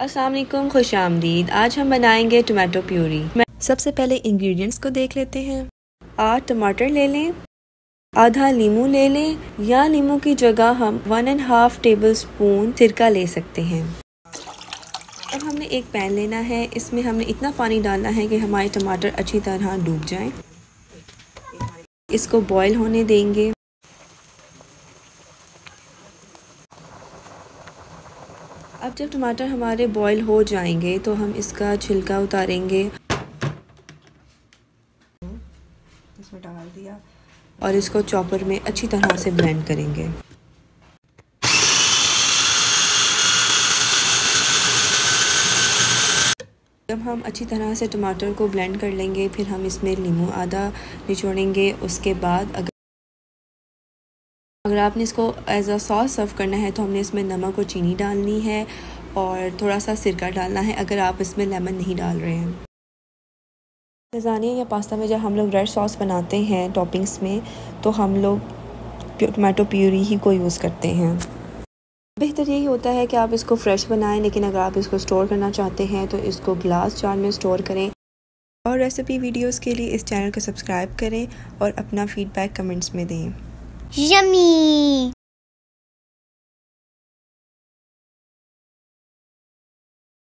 अस्सलाम वालेकुम, खुश आमदीद। आज हम बनाएंगे टमाटो प्यूरी। सबसे पहले इंग्रेडिएंट्स को देख लेते हैं। 8 टमाटर ले लें, आधा नींबू ले लें या नींबू की जगह हम 1.5 टेबल स्पून सिरका ले सकते हैं। अब हमने एक पैन लेना है, इसमें हमने इतना पानी डालना है कि हमारे टमाटर अच्छी तरह डूब जाएं। इसको बॉईल होने देंगे। अब जब टमाटर हमारे बॉईल हो जाएंगे तो हम इसका छिलका उतारेंगे, इसमें डाल दिया और इसको चॉपर में अच्छी तरह से ब्लेंड करेंगे। जब हम अच्छी तरह से टमाटर को ब्लेंड कर लेंगे फिर हम इसमें नींबू आधा निचोड़ेंगे। उसके बाद अगर आपने इसको एज अ सॉस सर्व करना है तो हमने इसमें नमक और चीनी डालनी है और थोड़ा सा सिरका डालना है अगर आप इसमें लेमन नहीं डाल रहे हैं। लज़ानिया या पास्ता में जब हम लोग रेड सॉस बनाते हैं टॉपिंग्स में तो हम लोग टमाटो प्यूरी ही को यूज़ करते हैं। बेहतर यही होता है कि आप इसको फ्रेश बनाएं, लेकिन अगर आप इसको स्टोर करना चाहते हैं तो इसको ग्लास जार में स्टोर करें। और रेसिपी वीडियोस के लिए इस चैनल को सब्सक्राइब करें और अपना फीडबैक कमेंट्स में दें। यम्मी।